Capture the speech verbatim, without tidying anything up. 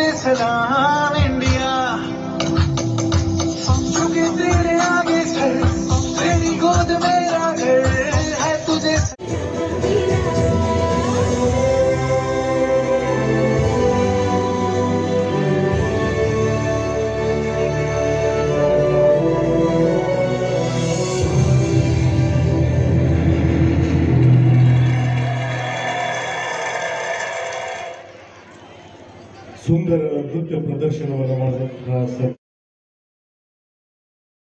तुझे सलाम इंडिया, झुके तेरे आगे सर, तेरी गोद मेरा घर है तुझे। ಸುಂದರ ನೃತ್ಯ ಪ್ರದರ್ಶನವನ್ನು ಮಾಡಿದ